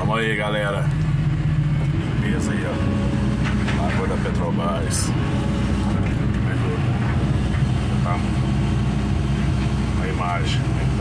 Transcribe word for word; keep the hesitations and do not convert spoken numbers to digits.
Tamo aí, galera. Limpeza aí, ó. Lagoa da Petrobras. Tá? A imagem.